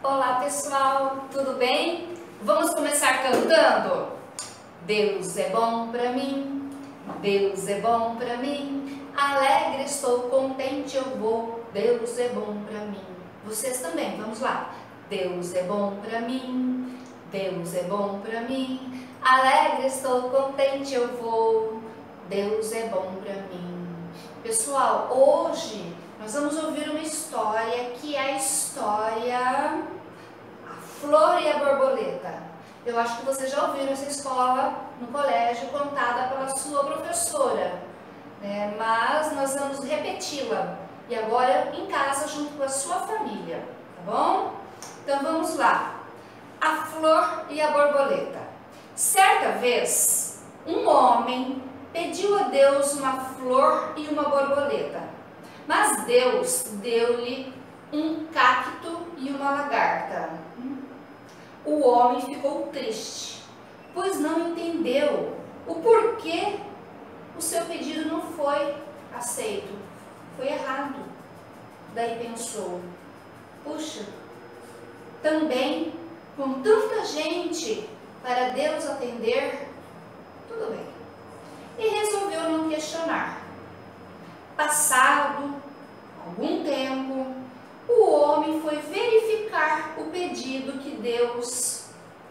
Olá pessoal, tudo bem? Vamos começar cantando? Deus é bom pra mim, Deus é bom pra mim, alegre estou, contente eu vou, Deus é bom pra mim. Vocês também, vamos lá. Deus é bom pra mim, Deus é bom pra mim, alegre estou, contente eu vou, Deus é bom pra mim. Pessoal, hoje nós vamos ouvir uma história que é a história A Flor e a Borboleta. Eu acho que vocês já ouviram essa história no colégio contada pela sua professora, né? Mas nós vamos repeti-la e agora em casa junto com a sua família, tá bom? Então vamos lá. A Flor e a Borboleta. Certa vez, um homem pediu a Deus uma flor e uma borboleta, mas Deus deu-lhe um cacto e uma lagarta. O homem ficou triste, pois não entendeu o porquê o seu pedido não foi aceito, foi errado. Daí pensou, puxa, também com tanta gente para Deus atender, tudo bem. E resolveu não questionar. Passado algum tempo, o homem foi verificar o pedido que Deus,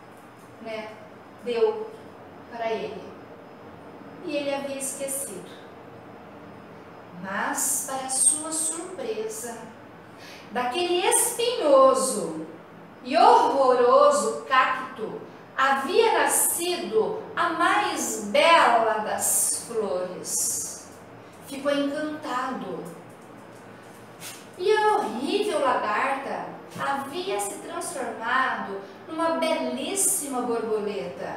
deu para ele. E ele havia esquecido. Mas, para sua surpresa, daquele espinhoso e horroroso cacto havia nascido a mais bela das flores. Ficou encantado. E a horrível lagarta havia se transformado numa belíssima borboleta.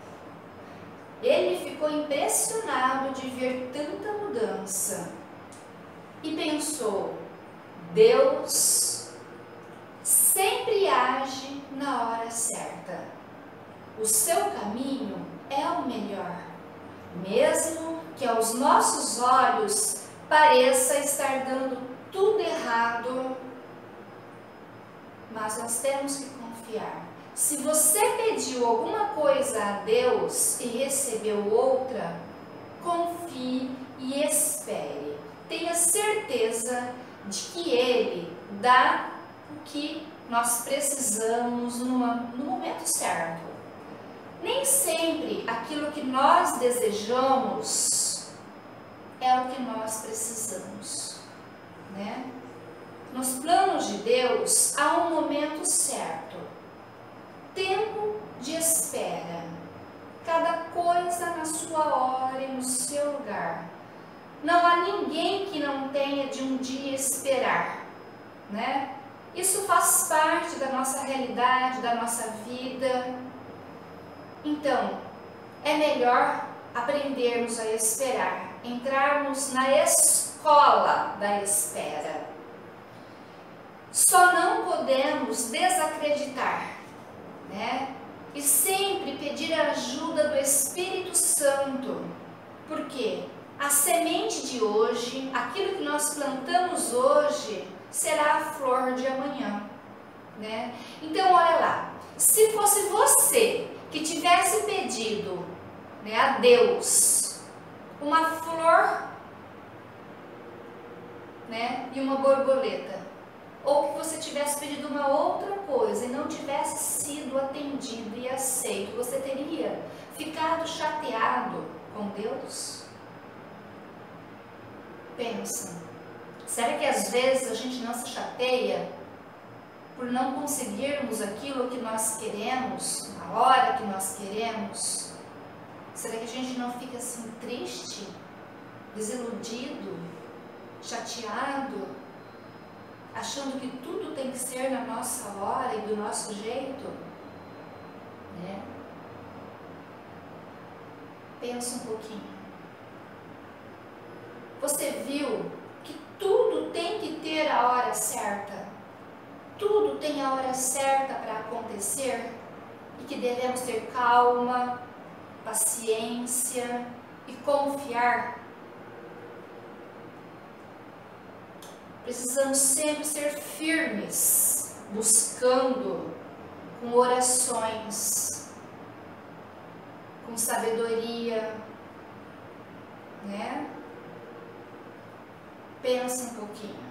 Ele ficou impressionado de ver tanta mudança e pensou, Deus sempre age na hora certa. O seu caminho é o melhor, mesmo que aos nossos olhos pareça estar dando tudo errado, mas nós temos que confiar. Se você pediu alguma coisa a Deus e recebeu outra, confie e espere. Tenha certeza de que Ele dá o que nós precisamos no momento certo. Nem sempre aquilo que nós desejamos é o que nós precisamos, né? Nos planos de Deus há um momento certo, tempo de espera, cada coisa na sua hora e no seu lugar. Não há ninguém que não tenha de um dia esperar, né? Isso faz parte da nossa realidade, da nossa vida. Então, é melhor aprendermos a esperar, entrarmos na escola da espera. Só não podemos desacreditar, né? E sempre pedir a ajuda do Espírito Santo, porque a semente de hoje, aquilo que nós plantamos hoje, será a flor de amanhã, né? Então, olha lá, se fosse você que tivesse pedido, a Deus uma flor, e uma borboleta, ou que você tivesse pedido uma outra coisa e não tivesse sido atendido e aceito, você teria ficado chateado com Deus? Pensa, será que às vezes a gente não se chateia por não conseguirmos aquilo que nós queremos, na hora que nós queremos? Será que a gente não fica assim triste, desiludido, chateado, achando que tudo tem que ser na nossa hora e do nosso jeito? Né? Pensa um pouquinho. Você viu que tudo tem que ter a hora certa? Tudo tem a hora certa para acontecer e que devemos ter calma, paciência e confiar. Precisamos sempre ser firmes buscando com orações, com sabedoria, né? Pensa um pouquinho.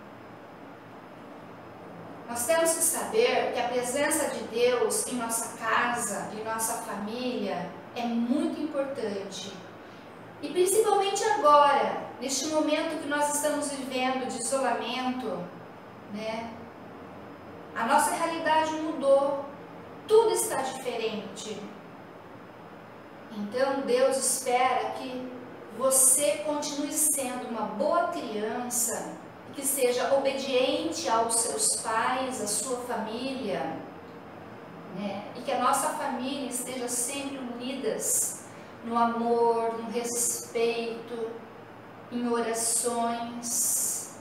Nós temos que saber que a presença de Deus em nossa casa, em nossa família, é muito importante. E principalmente agora, neste momento que nós estamos vivendo de isolamento, né? A nossa realidade mudou, tudo está diferente. Então Deus espera que você continue sendo uma boa criança, que seja obediente aos seus pais, à sua família, né? E que a nossa família esteja sempre unidas no amor, no respeito, em orações,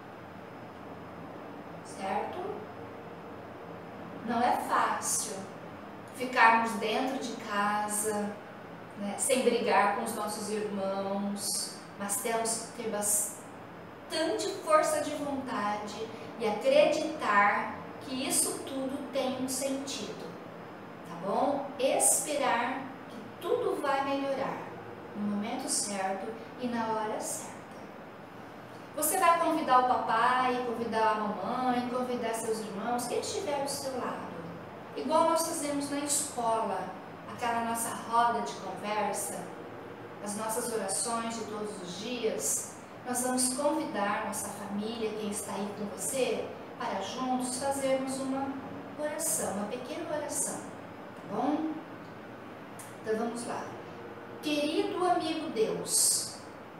certo? Não é fácil ficarmos dentro de casa, né, sem brigar com os nossos irmãos, mas temos que ter bastante força de vontade e acreditar que isso tudo tem um sentido, tá bom? Esperar que tudo vai melhorar no momento certo e na hora certa. Você vai convidar o papai, convidar a mamãe, convidar seus irmãos, quem estiver do seu lado. Igual nós fazemos na escola, aquela nossa roda de conversa, as nossas orações de todos os dias. Nós vamos convidar nossa família, quem está aí com você, para juntos fazermos uma oração, uma pequena oração, tá bom? Então vamos lá. Querido amigo Deus,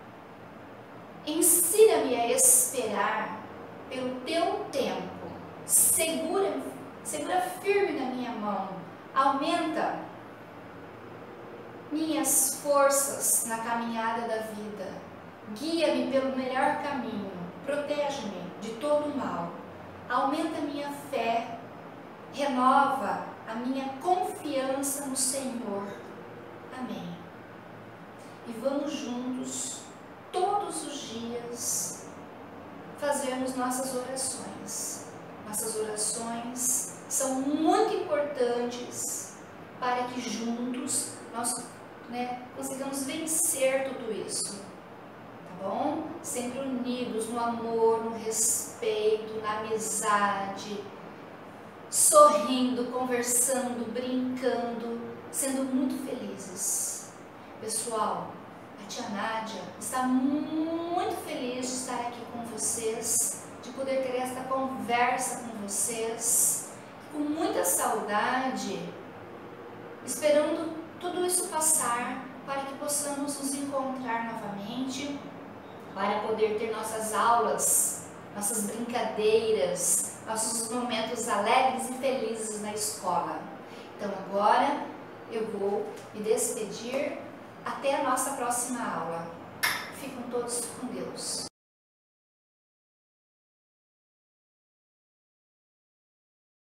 ensina-me a esperar pelo teu tempo, segura firme na minha mão, aumenta minhas forças na caminhada da vida, guia-me pelo melhor caminho, protege-me de todo o mal, aumenta minha fé, renova a minha confiança no Senhor. Amém. E vamos juntos, todos os dias, fazermos nossas orações. Nossas orações são muito importantes para que juntos nós, né, consigamos vencer tudo isso, tá bom? Sempre unidos no amor, no respeito, na amizade, sorrindo, conversando, brincando, sendo muito felizes. Pessoal, a tia Nádia está muito feliz de estar aqui com vocês, de poder ter esta conversa com vocês, com muita saudade, esperando tudo isso passar para que possamos nos encontrar novamente, para poder ter nossas aulas, nossas brincadeiras, nossos momentos alegres e felizes na escola. Então agora eu vou me despedir, até a nossa próxima aula. Fiquem todos com Deus.